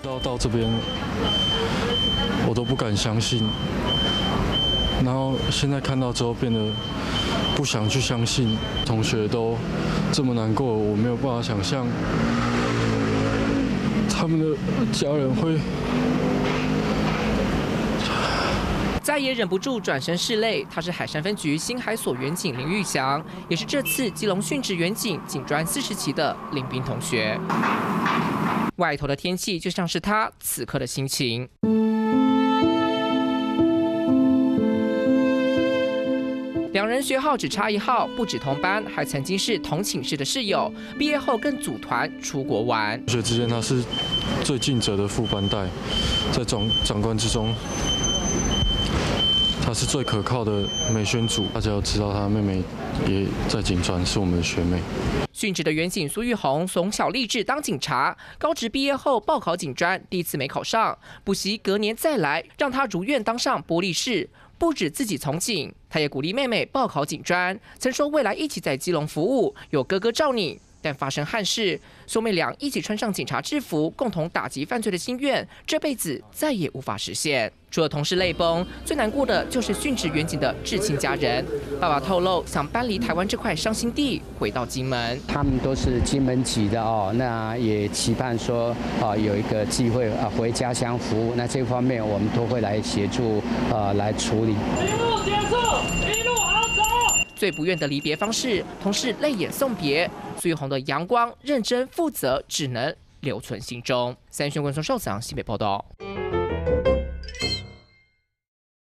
到这边，我都不敢相信，然后现在看到之后变得不想去相信，同学都这么难过，我没有办法想象他们的家人会。 再也忍不住转身拭泪。他是海山分局新海所员警林玉祥，也是这次基隆殉职员警警专40期的林彬同学。外头的天气就像是他此刻的心情。两人学号只差1号，不止同班，还曾经是同寝室的室友。毕业后更组团出国玩。 同学之间，他是最尽责的副班带，在长官之中。她是最可靠的美宣组，大家要知道，她妹妹也在警专，是我们的学妹。 殉职的员警苏玉红从小立志当警察，高职毕业后报考警专，第一次没考上，补习隔年再来，让她如愿当上玻璃士。不止自己从警，她也鼓励妹妹报考警专，曾说未来一起在基隆服务，有哥哥罩你。但发生憾事，兄妹俩一起穿上警察制服，共同打击犯罪的心愿，这辈子再也无法实现。除了同事泪崩，最难过的就是殉职员警的至亲家人。爸爸透露，想搬离台湾这块伤心地，回到金门。 他们都是金门籍的哦，那也期盼说有一个机会回家乡服务。那这方面我们都会来协助来处理。一路结束，一路好走。 最不愿的离别方式，同事泪眼送别。苏玉红的阳光、认真、负责，只能留存心中。三宣文从寿子阳西北报道。